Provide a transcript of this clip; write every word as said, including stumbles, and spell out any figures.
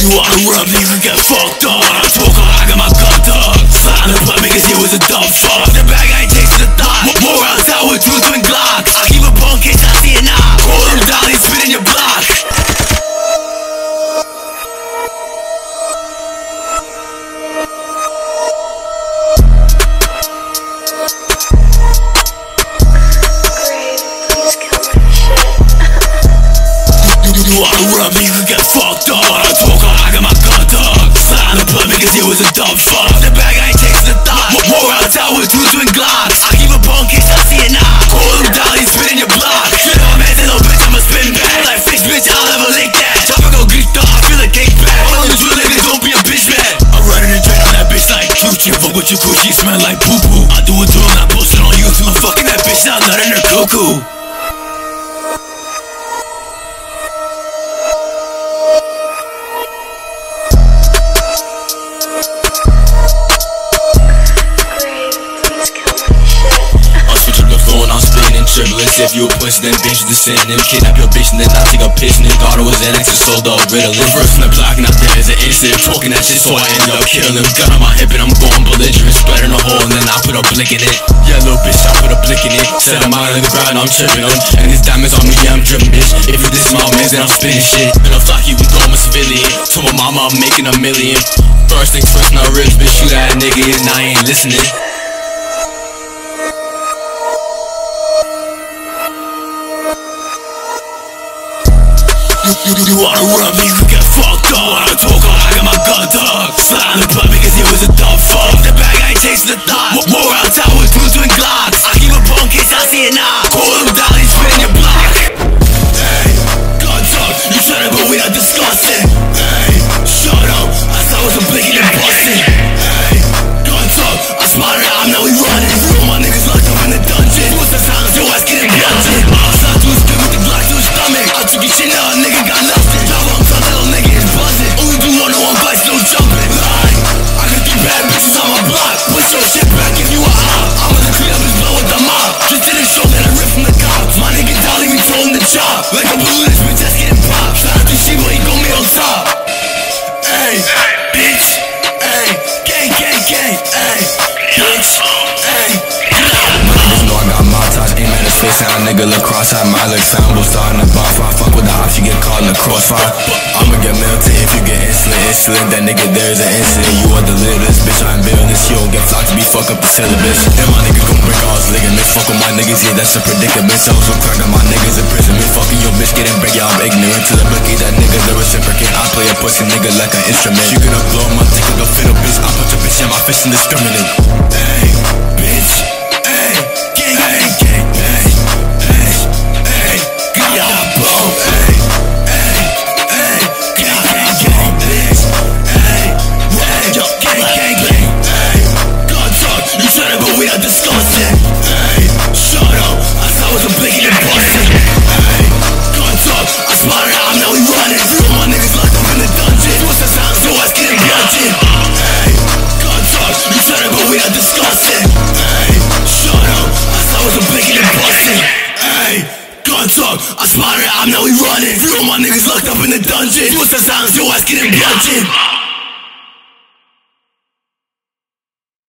You wanna rub, you can get fucked up. When I talk, I got my gun tucked. Slide the blood, because it was a dumb fuck. The bag I ain't chasing the thought. More rounds out with two twin Glocks. I keep a bunk case, I see it now. Roll them down, and spit in your block. You wanna rub me, you can get fucked up. When I talk, I got my gun tucked. Slide the blood, because it was a dumb fuck. The bag I ain't chasing the thought. More rounds out with two twin Glocks. I keep a bunk case, I see it now. Roll them down, and spit in your block. Shit on man, say no bitch, I'ma spin back. Like fish, bitch, I'll never lick that. Chopper go grita, I feel a cake back. All the drill niggas, don't be a bitch, man. I'm running the train on that bitch like Gucci. Fuck with your coochie, smell like poo-poo. I do it to him, I post it on YouTube. I'm fucking that bitch, now nut in her cuckoo. Triplets, if you a pussy, then bitch, you descend. Then kidnap your bitch, and then I take a piss. And then thought it was an extra sold up Ritalin. Reverse from the block, and out there is an instant. Talking that shit, so I end up killing him. Gun on my hip, and I'm going belligerent. Spreading a hole, and then I put a blick in it. Yeah, little bitch, I put a blick in it. Set him out on the ground, I'm tripping him. And his diamonds on me, yeah, I'm dripping, bitch. If you diss my mans, then I'm spinning shit. In a flock, you can go, I'm a civilian. Told my mama I'm making a million. First things first, not rich, bitch. Shoot at a nigga, and I ain't listening. You, you, you wanna rub me, you can get fucked up. When I talk, I got my gun tucked. Slide the blood, because it was a dumb fuck. The bag I ain't chasing the thought. More rounds out with two twin Glocks. I keep a bunk case, I see it now. Call them down, and spit in your block. Hey, gun tuck, you said it, but we not discussing. Hey, shut up, I saw I was a blinking and busting. Hey, gun tuck, I spotted out, now we running. All my niggas locked up in the dungeon. What's the silence, your ass getting blunted. Outside to his good with the Glock to his stomach. I took your shit now, nigga got nothing. Y'all long time, little nigga is buzzing. Only do one-on-one bites, no jumping. Lie, I got three bad bitches on my block. Put your shit back if you a op. I'm gonna clean up his blood with the mop. Just did a show that I ripped from the cops. My nigga Dolly, we told him to chop. Like a balloon, this bitch ass getting popped. Shout out to Shiba, he gon' me on top. Ay, bitch, ay, gang, gang, gang, ay, bitch, ay. Aim at his face, and a nigga look cross-eyed. My legs sound will start in the bonfire. Fuck with the ops, you get caught in the crossfire. I'ma get melted if you get insolent. Insolent, that nigga, there is an incident. You are the littlest, bitch, I'm this. You don't get flocked to be fuck up the syllabus. And my nigga gon' break all his ligaments. Fuck with my niggas, yeah, that's a predicament. So so crack on my niggas in prison. Me fucking your bitch, getting break, yeah, I'm ignorant. To the bookie, that nigga, the reciprocate. I play a pussy nigga like an instrument. You gonna blow my dick, go fiddle, bitch. I put your bitch in my fist and discriminate. Hey, bitch, hey, gang, gang, gang. Disgusting. Hey, shut up. I saw I was a blinking and busting. Hey, gun tuck, I spotted out, now we running. All my niggas locked up in the dungeon. What's the sound? Your ass getting blunted. Hey, gun tuck, you said it, but we not disgusting. Hey, shut up. I saw I was a blinking and busting. Hey, gun tuck, I spotted out, now we running. All my niggas locked up in the dungeon. What's the sound? Your ass getting blunted.